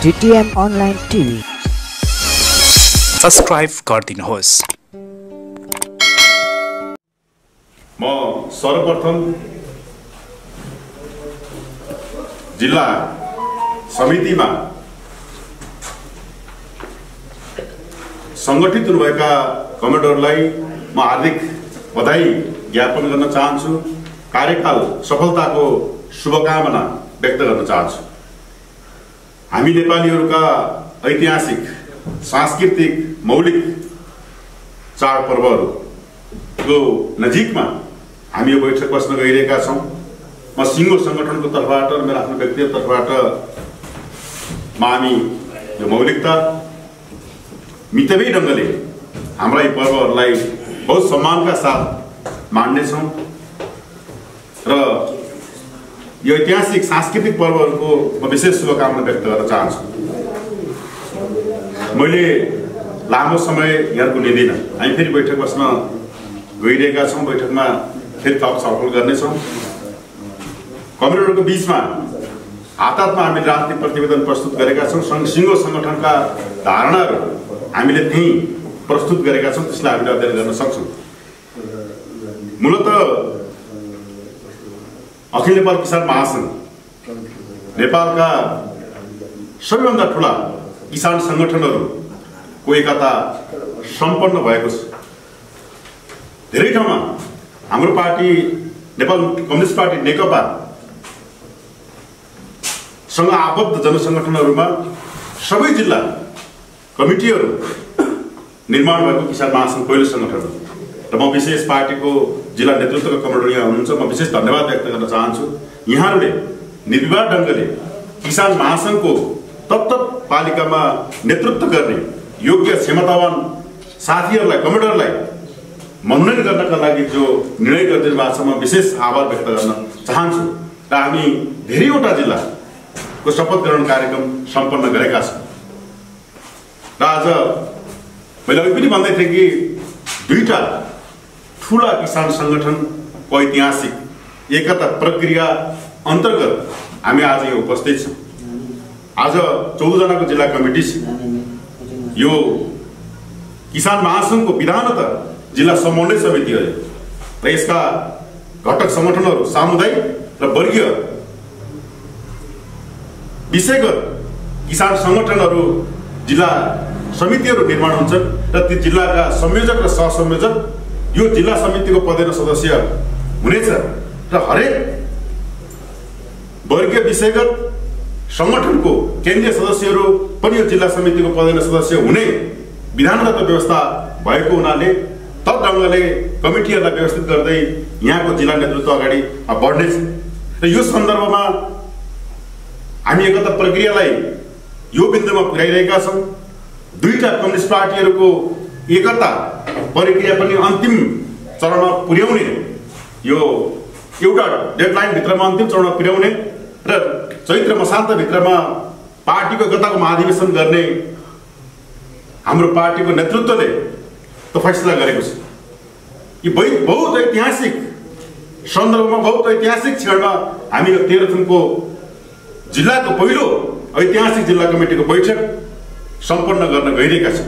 DTM Online TV subscribe गरिदिनुहोस्। म सर्वप्रथम जिल्ला समितिमा संगठित हुनुभएका कमेडरलाई म हार्दिक बधाई ज्ञापन गर्न चाहन्छु। कार्यकाल सफलताको शुभकामना व्यक्त गर्न चाहन्छु। हामी नेपालीहरूका ऐतिहासिक, सांस्कृतिक, मौलिक चाडपर्वहरूको नजिकमा हामी यो बैठक बस्न गइरहेका छौँ। म सिङ्गो सङ्गठनको तर्फबाट र मेरो आफ्नो व्यक्तिगत तर्फबाट हामी यो मौलिकता मितव्ययी ढङ्गले हाम्रा यी पर्वहरूलाई बहुत सम्मानका साथ मान्नेछौँ र यो ऐतिहासिक सांस्कृतिक पर्वहरूको म विशेष शुभकामना व्यक्त गर्न चाहन्छु। मैले लामो समय यहाँको लिँदिनँ। हामी फेरि बैठक बस्न गइरहेका छौँ। बैठकमा फेरि थप छलफल गर्नेछौँ। कमरेडहरूको बिचमा हातमा हामीले राजनीतिक प्रतिवेदन प्रस्तुत गरेका छौँ। सिङ्गो सङ्गठनका धारणाहरू हामीले त्यहीँ प्रस्तुत गरेका छौँ। त्यसलाई हामीले अध्ययन गर्न सक्छौँ। मूलतः अखिल नेपाल किसान महासङ्घ नेपालका सबैभन्दा ठुला किसान सङ्गठनहरूको एकता सम्पन्न भएको छ। धेरै ठाउँमा हाम्रो पार्टी नेपाल कम्युनिस्ट पार्टी नेकपा सँग आबद्ध जनसङ्गठनहरूमा सबै जिल्ला कमिटीहरू निर्माण भएको किसान महासङ्घ पहिलो सङ्गठन हो र म विशेष पार्टीको जिल्ला नेतृत्वका कमरेडर यहाँ हुनुहुन्छ। म विशेष धन्यवाद व्यक्त गर्न चाहन्छु। यहाँहरूले निर्विवाद ढङ्गले किसान महासङ्घको तत्त पालिकामा नेतृत्व गर्ने योग्य क्षमतावान साथीहरूलाई, कमरेडरलाई मनोनयन गर्नका लागि जो निर्णय गरिदिनु भएको छ, म विशेष आभार व्यक्त गर्न चाहन्छु। र हामी धेरैवटा जिल्लाको शपथ ग्रहण कार्यक्रम सम्पन्न गरेका छौँ। र आज मैले अघि पनि भन्दै थिएँ कि दुईटा ठुला किसान सङ्गठनको ऐतिहासिक एकता प्रक्रिया अन्तर्गत हामी आज यो उपस्थित छौँ। आज 14 जनाको जिल्ला कमिटी छ। यो किसान महासङ्घको विधानतः जिल्ला समन्वय समिति हो र यसका घटक सङ्गठनहरू सामुदायिक र वर्गीय विषयगत किसान सङ्गठनहरू जिल्ला समितिहरू निर्माण हुन्छन् र ती जिल्लाका संयोजक र सहसंयोजक यो जिल्ला समितिको पदेन सदस्य हुनेछ र हरेक वर्गीय विषयगत सङ्गठनको केन्द्रीय सदस्यहरू पनि यो जिल्ला समितिको पदेन सदस्य हुने विधानगत व्यवस्था भएको हुनाले तब ढङ्गले कमिटीहरूलाई व्यवस्थित गर्दै यहाँको जिल्ला नेतृत्व अगाडि बढ्नेछ। र यो सन्दर्भमा हामी एकता प्रक्रियालाई यो बिन्दुमा पुर्याइरहेका छौँ। दुईटा कम्युनिस्ट पार्टीहरूको एकता प्रक्रिया पनि अन्तिम चरणमा पुर्याउने, यो एउटा डेडलाइन भित्रमा अन्तिम चरणमा पुर्याउने र चैत्र मसान्तभित्रमा पार्टीको एकताको महाधिवेशन गर्ने हाम्रो पार्टीको नेतृत्वले त फैसला गरेको छ। यो बहुत ऐतिहासिक सन्दर्भमा, बहुत ऐतिहासिक क्षणमा हामी यो तेह्रथुमको जिल्लाको पहिलो ऐतिहासिक जिल्ला कमिटीको बैठक सम्पन्न गर्न गइरहेका छौँ।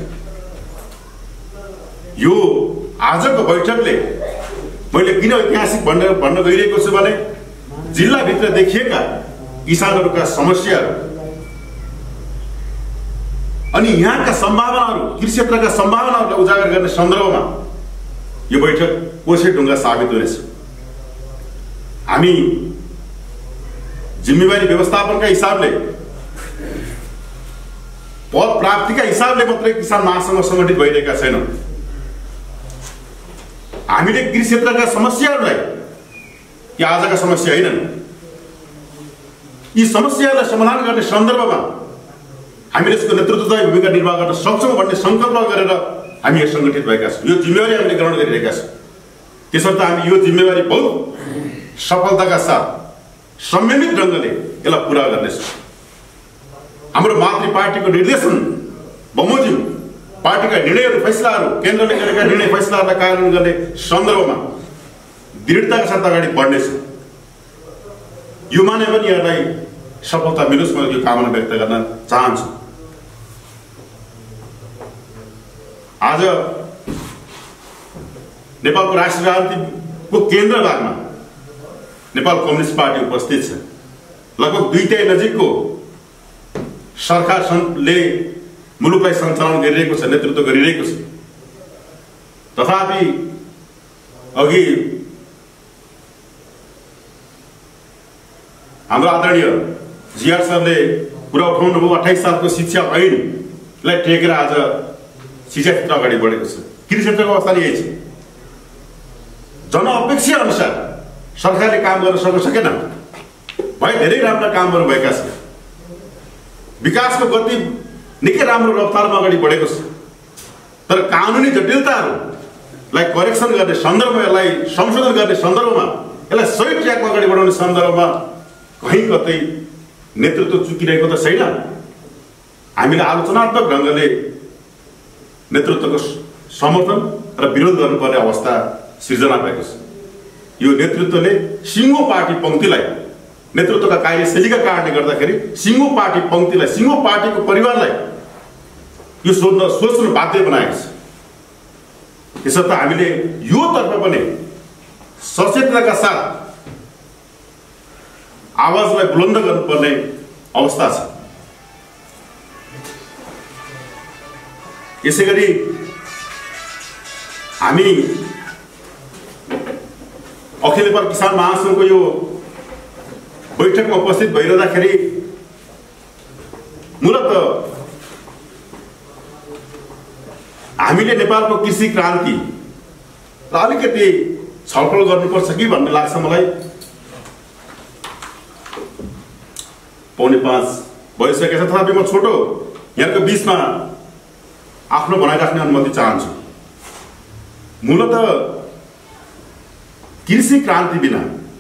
यो आजको बैठकले मैले किन ऐतिहासिक भन्न गइरहेको छु भने जिल्लाभित्र देखिएका किसानहरूका समस्याहरू अनि यहाँका सम्भावनाहरू, कृषि क्षेत्रका सम्भावनाहरूलाई उजागर गर्ने सन्दर्भमा यो बैठक कोसे ढुङ्गा साबित हुनेछ। हामी जिम्मेवारी व्यवस्थापनका हिसाबले, पद प्राप्तिका हिसाबले मात्रै किसान महासङ्घ सङ्गठित भइरहेका छैनौँ। हामीले कृषि क्षेत्रका समस्याहरूलाई, यो आजका समस्या होइनन्, यी समस्याहरूलाई समाधान गर्ने सन्दर्भमा हामीले यसको नेतृत्वदायी भूमिका निर्वाह गर्न सक्छौँ भन्ने सङ्कल्प गरेर हामी यहाँ सङ्गठित भएका छौँ। यो जिम्मेवारी हामीले ग्रहण गरिरहेका छौँ। त्यसर्थ हामी यो जिम्मेवारी बहुत सफलताका साथ संयमित ढङ्गले यसलाई पुरा गर्नेछौँ। हाम्रो मातृ पार्टीको निर्देशन बमोजिम पार्टीका निर्णयहरू, फैसलाहरू, केन्द्रले गरेका निर्णय फैसलाहरूलाई कार्यान्वयन गर्ने सन्दर्भमा दृढताका साथ अगाडि बढ्नेछौँ। यो माने पनि यसलाई सफलता मिलोस् म यो कामना व्यक्त गर्न चाहन्छु। आज नेपालको राष्ट्रिय राजनीतिको केन्द्र भागमा नेपाल कम्युनिस्ट पार्टी उपस्थित छ। लगभग 2/3 नजिकको सरकारले मुलुकलाई सञ्चालन गरिरहेको छ, नेतृत्व गरिरहेको छ। तथापि अघि हाम्रो आदरणीय जीआर सरले कुरा उठाउनुभयो 28 सालको शिक्षा ऐनलाई टेकेर आज शिक्षा क्षेत्र अगाडि बढेको छ। कृषि क्षेत्रको अवस्था यही छ। जनअपेक्षा अनुसार सरकारले काम गर्न सकेन। धेरै राम्रा कामहरू भएका छन्। विकासको गति निकै राम्रो रफ्तारमा अगाडि बढेको छ। तर कानुनी जटिलताहरूलाई करेक्सन गर्ने सन्दर्भमा, यसलाई संशोधन गर्ने सन्दर्भमा, यसलाई सही ट्र्याकमा अगाडि बढाउने सन्दर्भमा कहीँ कतै नेतृत्व चुकिरहेको त छैन। हामीले आलोचनात्मक ढङ्गले नेतृत्वको समर्थन र विरोध गर्नुपर्ने अवस्था सिर्जना भएको छ। यो नेतृत्वले सिङ्गो पार्टी पङ्क्तिलाई, नेतृत्वका कार्यशैलीका कारणले गर्दाखेरि सिङ्गो पार्टी पङ्क्तिलाई, सिङ्गो पार्टीको परिवारलाई यो सोच्नु बाध्य बनाएको छ। त्यसर्थ हामीले यो तर्फ पनि सचेतनाका साथ आवाजलाई बुलन्द गर्नुपर्ने अवस्था छ। यसैगरी हामी अखिल नेपाल किसान महासङ्घको यो बैठकमा उपस्थित भइरहँदाखेरि मूलतः हामीले नेपालको कृषि क्रान्ति र अलिकति छलफल गर्नुपर्छ कि भन्ने लाग्छ मलाई। 4:45 भइसकेको छ। तथापि म छोटो यहाँको बिचमा आफ्नो भनाइराख्ने अनुमति चाहन्छु। मूलतः कृषि क्रान्ति बिना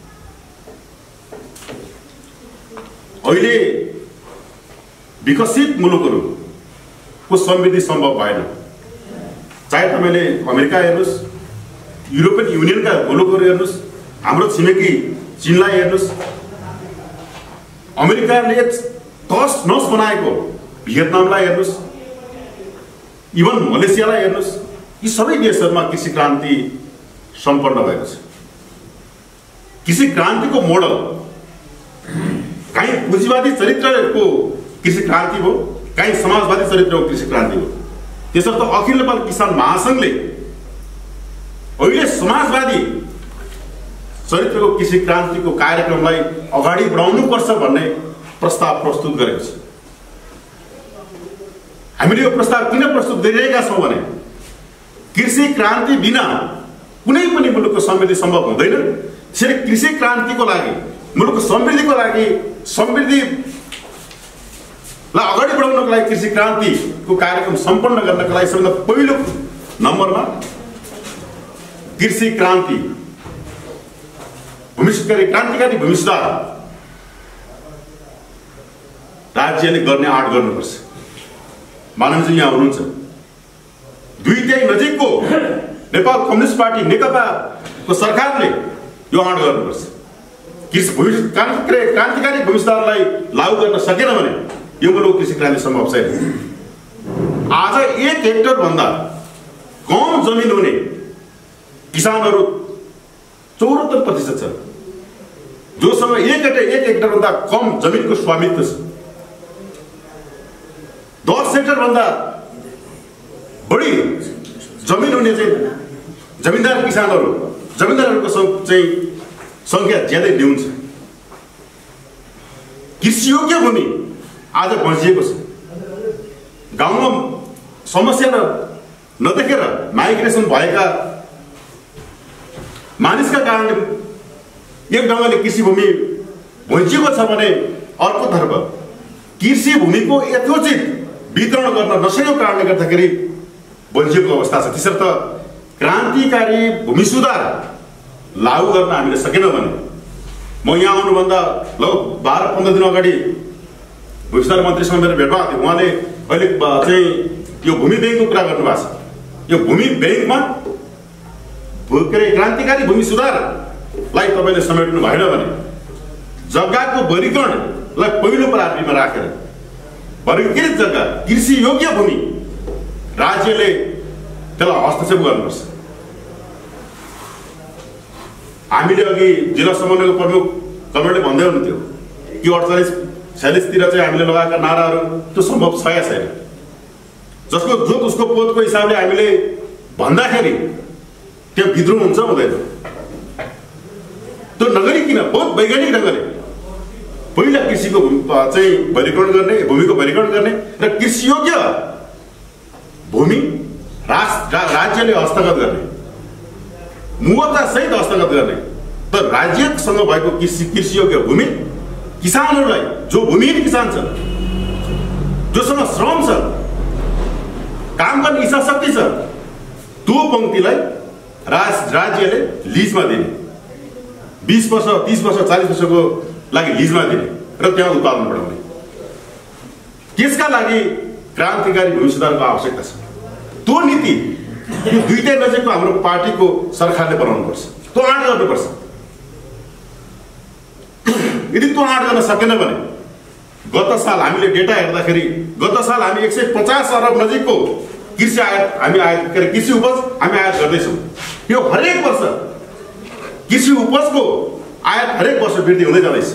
अहिले विकसित मुलुकहरूको समृद्धि सम्भव भएन। चाहे तपाईँले अमेरिका हेर्नुहोस्, युरोपियन युनियनका मुलुकहरू हेर्नुहोस्, हाम्रो छिमेकी चीनलाई हेर्नुहोस्, अमेरिकाले तस नस बनाएको भियतनामलाई हेर्नुहोस्, इभन मलेसियालाई हेर्नुहोस्। यी सबै देशहरूमा कृषि क्रान्ति सम्पन्न भएको छ। कृषि क्रान्तिको मोडल कहीँ पुँजीवादी चरित्रको कृषि क्रान्ति हो, कहीँ समाजवादी चरित्रको कृषि क्रान्ति हो। त्यसर्थ अखिल नेपाल किसान महासङ्घले अहिले समाजवादी चरित्रको कृषि क्रान्तिको कार्यक्रमलाई अगाडि बढाउनुपर्छ भन्ने प्रस्ताव प्रस्तुत गरेको छ। हामीले यो प्रस्ताव किन प्रस्तुत गरिरहेका छौँ भने कृषि क्रान्ति बिना कुनै पनि मुलुकको समृद्धि सम्भव हुँदैन। त्यसैले कृषि क्रान्तिको लागि, मुलुकको समृद्धिको लागि, समृद्धिलाई अगाडि बढाउनको लागि कृषि क्रान्तिको कार्यक्रम सम्पन्न गर्नका लागि सबैभन्दा पहिलो नम्बरमा कृषि क्रान्ति, क्रान्तिकारी भूमि सुधार राज्यले गर्ने आँट गर्नुपर्छ। माननीय यहाँ हुनुहुन्छ, 2/3 नजिकको नेपाल कम्युनिस्ट पार्टी नेकपाको सरकारले यो आँट गर्नुपर्छ। क्रान्तिकारी भूमि सुधारलाई लागू गर्न सकेन भने यो मुलुक कृषि क्रान्ति सम्भव छैन। आज 1 हेक्टर भन्दा कम जमिन हुने किसानहरू 74% छन्। जोसँग 1 हेक्टर भन्दा कम जमिनको स्वामित्व छ। 10 हेक्टर भन्दा बढी जमिन हुने चाहिँ जमिनदार किसानहरू, जमिनदारहरूको चाहिँ संख्या ज्यादै न्यून छ। कृषियोग्य भूमि आज बँचिएको छ। गाउँमा समस्या नदेखेर माइग्रेसन भएका मानिसका कारणले एक ढङ्गले कृषि भूमि बँचिएको छ भने अर्कोतर्फ कृषि भूमिको यथोचित वितरण गर्न नसकेको कारणले गर्दाखेरि बँचिएको अवस्था छ। त्यसर्थ क्रान्तिकारी भूमि सुधार लागू गर्न हामीले सकेनौँ भने म यहाँ आउनुभन्दा लगभग 12-15 दिन अगाडि भूमि सुधार मन्त्रीसँग मेरो भेट भएको थियो। उहाँले अहिले चाहिँ यो भूमि ब्याङ्कको कुरा गर्नुभएको छ। यो भूमि ब्याङ्कमा क्रान्तिकारी भूमि सुधारलाई तपाईँले समेट्नु भएन भने जग्गाको वर्गीकरण पहिलो प्राथमिकतामा राखेर वर्गीकृत जग्गा कृषि योग्य भूमि राज्यले त्यसलाई हस्तक्षेप गर्नुपर्छ। हामीले अघि जिल्ला समन्वयको प्रमुख कमरेडले भन्दै हुनुहुन्थ्यो कि 48-46 तिर चाहिँ हामीले लगाएका नाराहरू त्यो सम्भव छ या छैन। जसको जोत उसको पोतको हिसाबले हामीले भन्दाखेरि त्यो विद्रोह हुन्छ हुँदैन। त्यो नगरिकन बहुत वैज्ञानिक ढङ्गले पहिला कृषिको चाहिँ वर्गीकरण गर्ने, भूमिको वर्गीकरण गर्ने र कृषि योग्य भूमि राज्यले हस्तगत गर्ने, मुआवजा सहित हस्तगत गर्ने। त राज्यसँग भएको कृषि योग्य भूमि किसानहरूलाई, जो भूमिहीन किसान छ, जोसँग श्रम छ, काम गर्ने इच्छा शक्ति छ, त्यो पंक्तिलाई राज्यले लिजमा दिने, 20 वर्ष 30 वर्ष 40 वर्षको लागि लिजमा दिने र त्यहाँ उत्पादन बढाउने। त्यसका लागि क्रान्तिकारी भूमि सुधारको आवश्यकता छ। त्यो नीति यो दुईटै नजिकको हाम्रो पार्टीको सरकारले बनाउनुपर्छ, त्यो आँट गर्नुपर्छ। यदि त्यो आँट गर्न सकेन भने गत साल हामीले डेटा हेर्दाखेरि गत साल हामी 150 अरब नजिकको कृषि आयात हामी कृषि उपज हामी आयात गर्दैछौँ। यो हरेक वर्ष कृषि उपजको आयात हरेक वर्ष वृद्धि हुँदै जाँदैछ।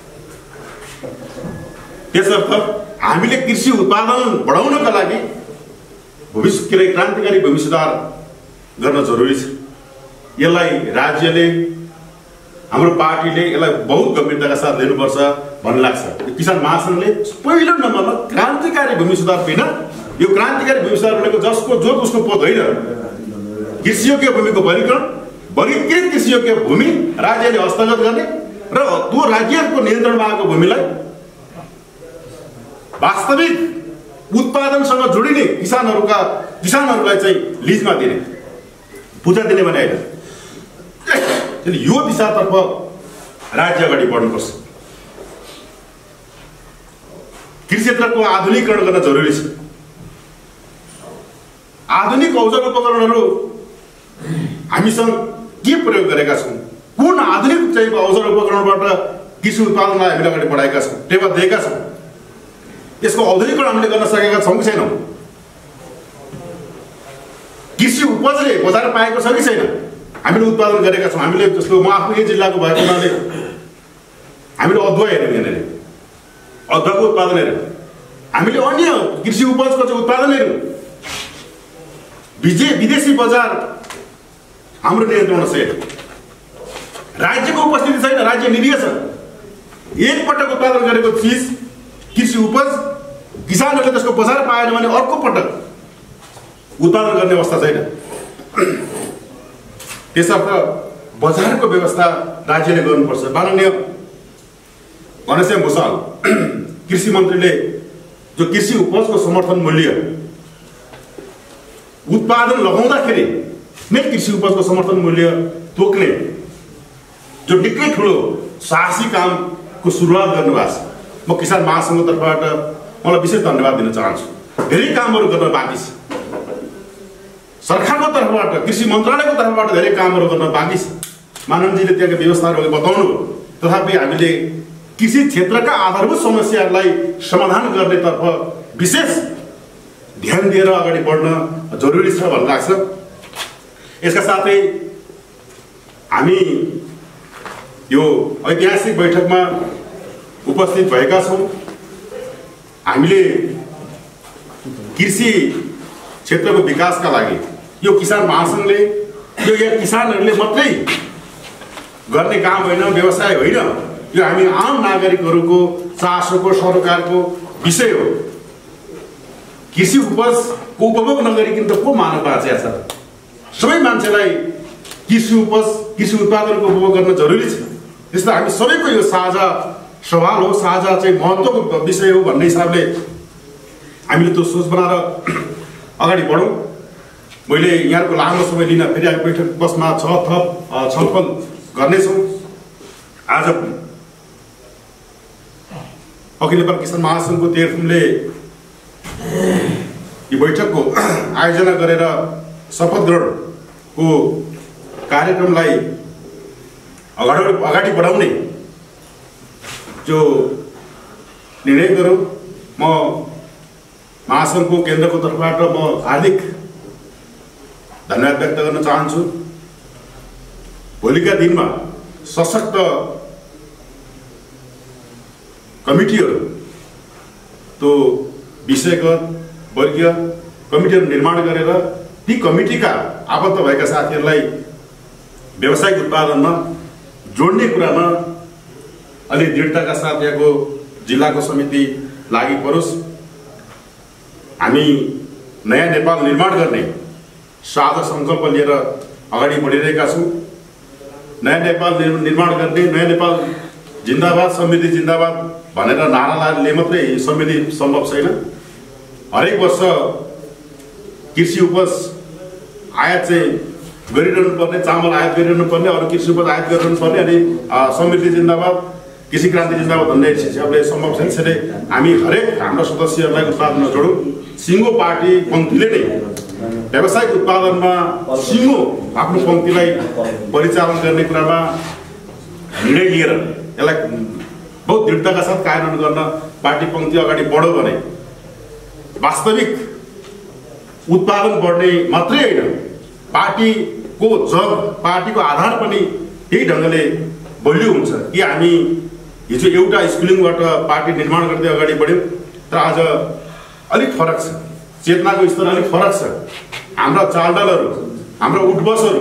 त्यसर्थ हामीले कृषि उत्पादन बढाउनका लागि क्रान्तिकारी भूमि सुधार गर्न जरुरी छ। यसलाई राज्यले, हाम्रो पार्टीले यसलाई बहुत गम्भीरताका साथ लिनुपर्छ भन्ने लाग्छ। किसान महासंघले पहिलो नम्बरमा क्रान्तिकारी भूमि सुधार बिना, यो क्रान्तिकारी भूमि सुधार भनेको जसको जोत उसको पोत होइन, कृषि योग्य भूमिको वर्गीकरण, वर्गीकृत कृषि योग्य भूमि राज्यले हस्तगत गर्ने र त्यो राज्यको नियन्त्रणमा आएको भूमिलाई वास्तविक उत्पादनसँग जोडिने किसानहरूलाई चाहिँ लिजमा दिने, पूजा दिने भने होइन। यो दिशातर्फ राज्य अगाडि बढ्नुपर्छ। कृषि क्षेत्रको आधुनिकीकरण गर्न जरुरी छ। आधुनिक औजार उपकरणहरू हामीसँग के प्रयोग गरेका छौँ, कुन आधुनिक चाहिँ औजार उपकरणबाट कृषि उत्पादनलाई हामीले अगाडि बढाएका छौँ, टेवा दिएका छौँ, यसको आधुनिकीकरण हामीले गर्न सकेका छौँ कि छैनौँ? कृषि उपजले बजार पाएको छ कि छैन? हामीले उत्पादन गरेका छौँ। हामीले जस्तो म आफ्नो यही जिल्लाको भएको हुनाले हामीले अदुवा हेऱ्यौँ, यहाँनिर अदुवाको उत्पादन हेऱ्यौँ, हामीले अन्य कृषि उपजको चाहिँ उत्पादन हेऱ्यौँ। विदेशी बजार हाम्रो नियन्त्रण छैन, राज्यको उपस्थिति छैन, राज्य निरीह छ। एकपटक उत्पादन गरेको चिज कृषि उपज किसानहरूले त्यसको बजार पाएन भने अर्को पटक उत्पादन गर्ने अवस्था छैन। त्यसर्थ बजारको व्यवस्था राज्यले गर्नुपर्छ। माननीय घनश्याम भुसाल कृषि मन्त्रीले जो कृषि उपजको समर्थन मूल्य उत्पादन लगाउँदाखेरि नै कृषि उपजको समर्थन मूल्य तोक्ने जो निकै ठुलो साहसी कामको सुरुवात गर्नुभएको छ, म किसान महासंघको तर्फबाट मलाई विशेष धन्यवाद दिन चाहन्छु। धेरै कामहरू गर्न बाँकी छ, सरकारको तर्फबाट, कृषि मन्त्रालयको तर्फबाट धेरै कामहरू गर्न बाँकी छ। मानवजीले त्यहाँका व्यवस्थाहरू बताउनु, तथापि हामीले कृषि क्षेत्रका आधारभूत समस्याहरूलाई समाधान गर्नेतर्फ विशेष ध्यान दिएर अगाडि बढ्न जरुरी छ भन्ने लाग्छ। यसका साथै हामी यो ऐतिहासिक बैठकमा उपस्थित भएका छौँ। हामीले कृषि क्षेत्रको विकासका लागि यो किसान महासंघले, यो यहाँ किसानहरूले मात्रै गर्ने काम होइन, व्यवसाय होइन, यो हामी आम नागरिकहरूको चासोको, सरकारको विषय हो। कृषि उपजको उपभोग नगरिकन त को मानव बाँचेको छ? सबै मान्छेलाई कृषि उपज, कृषि उत्पादनको उपभोग गर्न जरुरी छ। त्यसले हामी सबैको यो साझा सवाल हो, साझा चाहिँ महत्त्वको विषय हो भन्ने हिसाबले हामीले त्यो सोच बनाएर अगाडि बढौँ। मैले यहाँको लामो समय लिन फेरि हामी बैठक बसमा थप छलफल गर्नेछौँ। आज अखिल नेपाल किसान महासंघको तेह्रथुमले यो बैठकको आयोजना गरेर शपथ ग्रहणको कार्यक्रमलाई अगाडि बढाउने जो निर्णय गरौँ। म महासङ्घको केन्द्रको तर्फबाट म हार्दिक धन्यवाद व्यक्त गर्न चाहन्छु। भोलिका दिनमा सशक्त कमिटीहरू, त्यो विषयगत वर्गीय कमिटीहरू निर्माण गरेर ती कमिटीका आबद्ध भएका साथीहरूलाई व्यावसायिक उत्पादनमा जोड्ने कुरामा अलि दृढताका साथ यहाँको जिल्लाको समिति लागि परोस्। हामी नयाँ नेपाल निर्माण गर्ने साझा सङ्कल्प लिएर अगाडि बढिरहेका छौँ। नयाँ नेपाल निर्माण गर्ने, नयाँ नेपाल जिन्दाबाद, समृद्धि जिन्दाबाद भनेर नाराले मात्रै समृद्धि सम्भव छैन। हरेक वर्ष कृषि उपज आयात चाहिँ गरिरहनु पर्ने, चामल आयात गरिरहनु पर्ने, अरू कृषि उपज आयात गरिरहनु पर्ने, अनि समृद्धि जिन्दाबाद, कृषि क्रान्ति जिन्दाबाद भन्ने हिसाबले सम्भव छैन। त्यसैले हामी हरेक हाम्रो सदस्यहरूलाई उत्पादनमा जोडौँ। सिङ्गो पार्टी पङ्क्तिले नै व्यावसायिक उत्पादनमा सिङ्गो आफ्नो पङ्क्तिलाई परिचालन गर्ने कुरामा निर्णय लिएर यसलाई बहुत दृढताका साथ कार्यान्वयन गर्न पार्टी पङ्क्ति अगाडि बढ्यो भने वास्तविक उत्पादन बढ्ने मात्रै होइन, पार्टीको जग, पार्टीको आधार पनि त्यही ढङ्गले बलियो हुन्छ। कि हामी हिजो एउटा स्कुलिङबाट पार्टी निर्माण गर्दै अगाडि बढ्यौँ, तर आज अलिक फरक छ, चेतनाको स्तर अलिक फरक छ। हाम्रा चालडालहरू, हाम्रा उठबसहरू,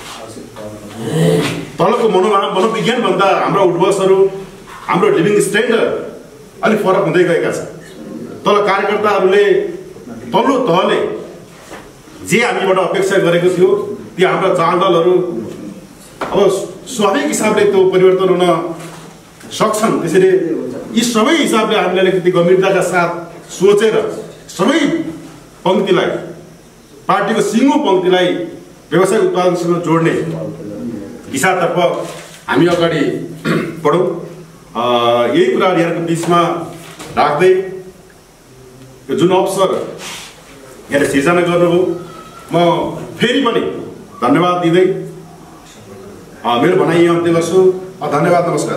तलको मनोविज्ञानभन्दा हाम्रा उठबसहरू, हाम्रो लिभिङ स्ट्यान्डर्ड अलिक फरक हुँदै गएका छन्। तल कार्यकर्ताहरूले तल्लो तहले जे हामीबाट अपेक्षा गरेको थियो ती हाम्रा चालडालहरू अब स्वाभाविक हिसाबले त्यो परिवर्तन हुन सक्छन्। त्यसैले यी सबै हिसाबले हामीले अलिकति गम्भीरताका साथ सोचेर सबै पङ्क्तिलाई, पार्टीको सिङ्गो पङ्क्तिलाई व्यवसायिक उत्पादनसँग जोड्ने दिशातर्फ हामी अगाडि बढौँ। यही कुराहरू यहाँको बिचमा राख्दै यो जुन अवसर यहाँले सिर्जना गर्नुभयो, म फेरि पनि धन्यवाद दिँदै मेरो भनाइ यहाँ अन्त्य गर्छु। धन्यवाद, नमस्कार।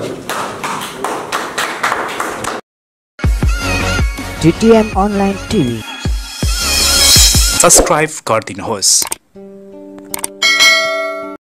GTM Online TV सब्सक्राइब गरिदिनुहोस्।